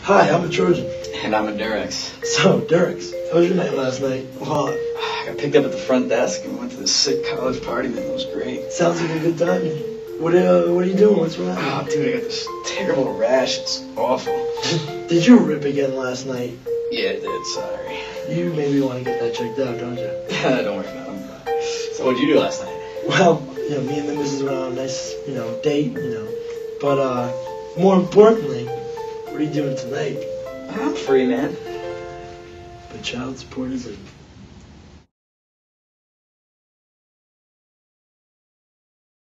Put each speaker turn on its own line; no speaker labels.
Hi, I'm a Trojan.
And I'm a Durex.
So, Durex, how was your night last night?
Well, I got picked up at the front desk and went to this sick college party, man. It was great.
Sounds like a good time. What are you doing? What's wrong?
Oh, dude, I got this terrible rash. It's awful.
Did you rip again last night?
Yeah, I did. Sorry.
You maybe want to get that checked out, don't you?
Don't worry about it. So what'd you do last night?
Well, me and the missus went on a nice, date, But, more importantly, what are you doing tonight?
I'm free, man.
But child support is a